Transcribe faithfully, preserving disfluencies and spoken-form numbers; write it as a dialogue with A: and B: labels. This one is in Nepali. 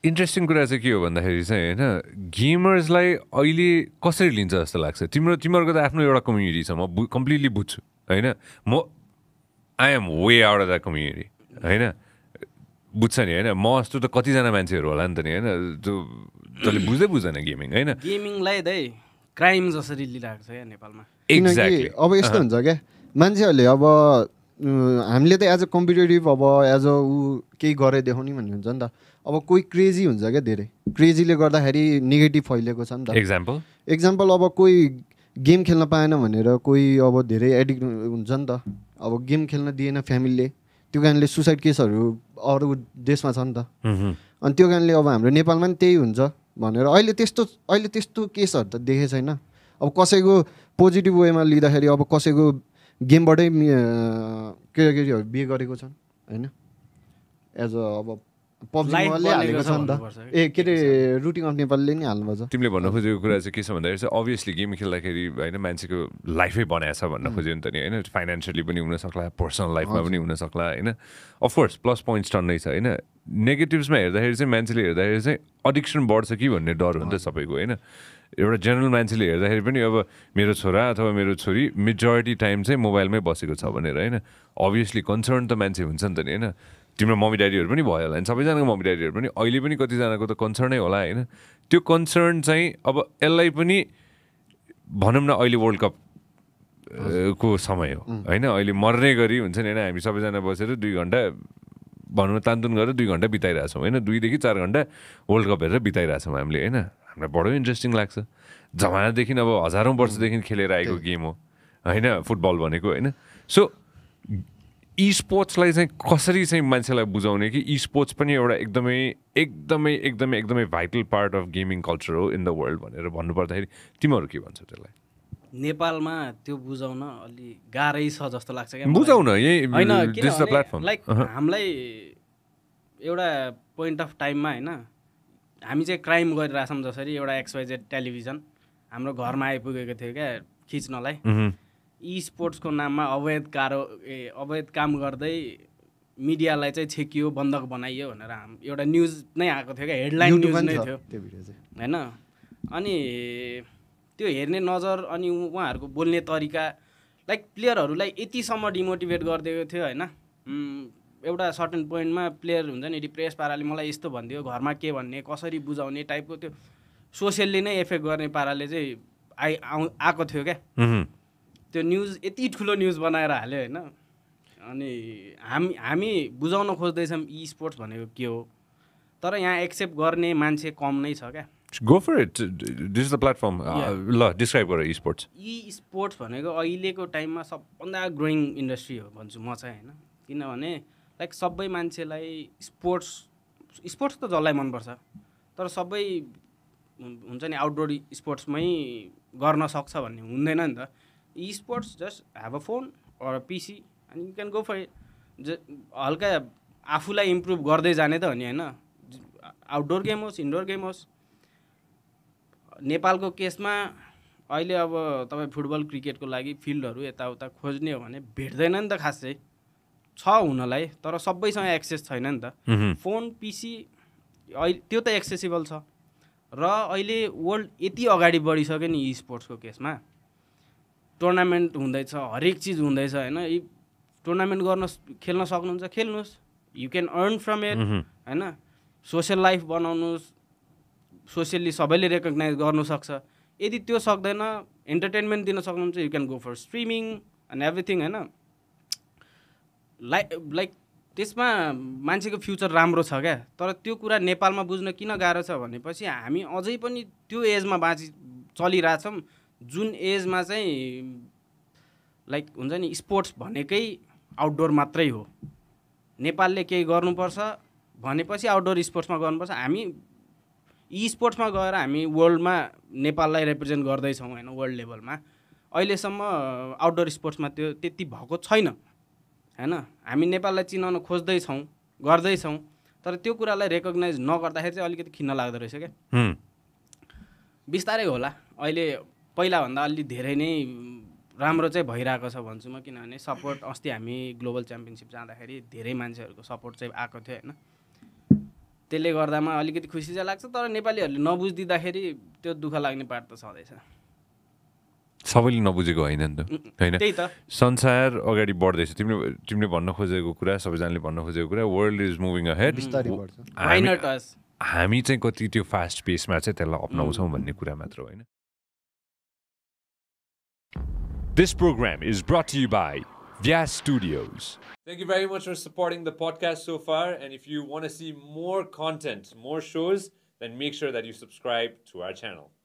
A: इन्ट्रेस्टिङ कुरा चाहिँ के हो भन्दाखेरि चाहिँ होइन गेमर्सलाई अहिले कसरी लिन्छ जस्तो लाग्छ तिम्रो तिमीहरूको त आफ्नो एउटा कम्युनिटी छ म कम्प्लिटली बुझ्छु होइन म I am way out of the community होइन बुझ्छ नि होइन म जस्तो त कतिजना मान्छेहरू होला नि त नि होइन त्यो तैँले बुझ्दै बुझ्दैन गेमिङ होइन
B: गेमिङलाई त क्राइम जसरी लिइरहेको छ क्या नेपालमा
A: एक्ज्याक्टली
C: अब यस्तो हुन्छ क्या मान्छेहरूले अब हामीले त एज अ कम्पिटेटिभ अब एज अ ऊ केही गरेर देखाउने भन्ने हुन्छ नि त अब कोही क्रेजी हुन्छ क्या धेरै क्रेजीले गर्दाखेरि नेगेटिभ फैलिएको छ नि त
A: एक्जाम्पल
C: एक्जाम्पल अब कोही गेम खेल्न पाएन भनेर कोही अब धेरै एडिक्ट हुन्छ नि त अब गेम खेल्न दिएन फ्यामिलीले त्यो कारणले सुसाइड केसहरू अरू देशमा छ नि त अनि त्यो कारणले अब हाम्रो नेपालमा पनि त्यही हुन्छ भनेर अहिले त्यस्तो अहिले त्यस्तो केसहरू त देखेको छैन अब कसैको पोजिटिभ वेमा लिँदाखेरि अब कसैको गेमबाटै केटाकेटीहरू बिहे गरेको छन् होइन एज अ अब पब्जीले हालेको छ नि त ए के अरे रुटिङ अफ नेपालले नि हाल्नुपर्छ
A: तिमीले भन्न खोजेको कुरा चाहिँ के छ भन्दाखेरि चाहिँ अभियसली गेम खेल्दाखेरि होइन मान्छेको लाइफै बनाएको छ भन्न खोज्यो नि त नि होइन फाइनेन्सियली पनि हुनसक्ला पर्सनल लाइफमा पनि हुनसक्ला होइन अफकोर्स प्लस पोइन्ट्स टन्नै छ होइन नेगेटिभ्समा हेर्दाखेरि चाहिँ मान्छेले हेर्दाखेरि चाहिँ एडिक्सन बढ्छ कि भन्ने डर हो नि त सबैको होइन एउटा जेनरल मान्छेले हेर्दाखेरि पनि अब मेरो छोरा अथवा मेरो छोरी मेजोरिटी टाइम चाहिँ मोबाइलमै बसेको छ भनेर होइन अभियसली कन्सर्न त मान्छे हुन्छ नि त नि होइन तिम्रो मम्मी ड्याडीहरू पनि भयो होला होइन सबैजनाको मम्मी ड्याडीहरू पनि अहिले पनि कतिजनाको त कन्सर्नै होला होइन त्यो कन्सर्न चाहिँ अब यसलाई पनि भनौँ न अहिले वर्ल्ड कप को समय हो होइन अहिले मर्ने गरी हुन्छ नि होइन हामी सबैजना बसेर दुई घन्टा भनौँ न तानतुन गरेर दुई घन्टा बिताइरहेछौँ होइन दुईदेखि चार घन्टा वर्ल्ड कप हेरेर बिताइरहेछौँ हामीले होइन हामीलाई बडो इन्ट्रेस्टिङ लाग्छ जमानादेखि अब हजारौँ वर्षदेखि खेलेर आएको गेम हो होइन फुटबल भनेको होइन सो ई स्पोर्ट्सलाई चाहिँ कसरी चाहिँ मान्छेलाई बुझाउने कि ई स्पोर्ट्स पनि एउटा एकदमै एकदमै एकदमै एकदमै vital part of gaming culture हो इन द वर्ल्ड भनेर भन्नुपर्दाखेरि तिमीहरू के भन्छौ त्यसलाई
B: नेपालमा त्यो बुझाउन अलि गाह्रै छ जस्तो लाग्छ क्या
A: बुझाउन यही
B: होइन प्लेटफर्म लाइक हामीलाई एउटा पोइन्ट अफ टाइममा होइन हामी चाहिँ क्राइम गरिरहेछौँ जसरी एउटा एक्सवाइजेड टेलिभिजन हाम्रो घरमा आइपुगेको थियो क्या खिच्नलाई ई स्पोर्ट्सको नाममा अवैध कारो ए अवैध काम गर्दै मिडियालाई चाहिँ छेकियो बन्धक बनाइयो भनेर हाम एउटा न्युज नै आएको थियो क्या हेडलाइन न्युज नै थियो होइन अनि त्यो हेर्ने नजर अनि उहाँहरूको बोल्ने तरिका लाइक प्लेयरहरूलाई यतिसम्म डिमोटिभेट गरिदिएको थियो होइन एउटा सर्टेन पोइन्टमा प्लेयर हुन्छ नि डिप्रेस पाराले मलाई यस्तो भनिदियो घरमा के भन्ने कसरी बुझाउने टाइपको त्यो सोसियल्ली नै इफेक्ट गर्ने पाराले चाहिँ आइ आउ आएको थियो क्या त्यो न्युज यति ठुलो न्युज बनाएर हाल्यो होइन अनि हामी हामी बुझाउन खोज्दैछौँ ई स्पोर्ट्स भनेको के हो तर यहाँ एक्सेप्ट गर्ने मान्छे कम नै छ क्या
A: go for it this is the platform ल डिस्क्राइब गर ई स्पोर्ट्स
B: ई स्पोर्ट्स भनेको अहिलेको टाइममा सबभन्दा ग्रोइङ इन्डस्ट्री हो भन्छु म चाहिँ होइन किनभने लाइक सबै मान्छेलाई स्पोर्ट्स स्पोर्ट्स त जसलाई मनपर्छ तर सबै हुन्छ नि आउटडोर स्पोर्ट्समै गर्न सक्छ भन्ने हुँदैन नि त esports just have a phone or PC and you can go for it ज हल्का आफूलाई इम्प्रुभ गर्दै जाने त हो नि होइन आउटडोर गेम होस् इन्डोर गेम होस् नेपालको केसमा अहिले अब तपाईँ फुटबल क्रिकेटको लागि फिल्डहरू यताउता खोज्ने हो भने भेट्दैन नि त खास चाहिँ छ हुनलाई तर सबैसँग एक्सेस छैन नि त फोन पिसी अहिले त्यो त एक्सेसिबल छ र अहिले वर्ल्ड यति अगाडि बढिसक्यो नि ई स्पोर्ट्सको केसमा टुर्नामेन्ट हुँदैछ हरेक चिज हुँदैछ होइन यी टुर्नामेन्ट गर्न खेल्न सक्नुहुन्छ खेल्नुहोस् you can earn from it होइन सोसियल लाइफ बनाउनुहोस् सोसियल्ली सबैले रेकग्नाइज गर्नुसक्छ यदि त्यो सक्दैन इन्टरटेनमेन्ट दिन सक्नुहुन्छ you can go for streaming and everything होइन लाइक लाइक त्यसमा मान्छेको फ्युचर राम्रो छ क्या तर त्यो कुरा नेपालमा बुझ्न किन गाह्रो छ भनेपछि हामी अझै पनि त्यो एजमा बाँची चलिरहेछौँ जुन एजमा चाहिँ लाइक हुन्छ नि स्पोर्ट्स भनेकै आउटडोर मात्रै हो नेपालले केही गर्नुपर्छ भनेपछि आउटडोर स्पोर्ट्समा गर्नुपर्छ हामी ई स्पोर्ट्समा गएर हामी वर्ल्डमा नेपाललाई रिप्रेजेन्ट गर्दैछौँ होइन वर्ल्ड लेभलमा अहिलेसम्म आउटडोर स्पोर्ट्समा त्यो त्यति भएको छैन होइन हामी नेपाललाई चिनाउन खोज्दैछौँ गर्दैछौँ तर त्यो कुरालाई रेकग्नाइज नगर्दाखेरि चाहिँ अलिकति खिन्न लाग्दो रहेछ क्या बिस्तारै होला अहिले पहिलाभन्दा अलि धेरै नै राम्रो चाहिँ भइरहेको छ भन्छु म किनभने सपोर्ट अस्ति हामी ग्लोबल च्याम्पियनसिप जाँदाखेरि धेरै मान्छेहरूको सपोर्ट चाहिँ आएको थियो होइन त्यसले गर्दामा अलिकति खुसी चाहिँ लाग्छ तर नेपालीहरूले नबुझिदिँदाखेरि त्यो दुःख लाग्ने पार्ट त छँदैछ
A: सबैले नबुझेको होइन नि त होइन
B: त्यही त
A: संसार अगाडि बढ्दैछ तिमीले तिमीले भन्न खोजेको कुरा सबैजनाले भन्न खोजेको कुरा वर्ल्ड इज मुभिङ अहेड हामी चाहिँ कति त्यो फास्ट पेसमा चाहिँ त्यसलाई अप्नाउँछौँ भन्ने कुरा मात्र होइन This program is brought to you by Vyas Studios. Thank you very much for supporting the podcast so far. And if you want to see more content, more shows, then make sure that you subscribe to our channel.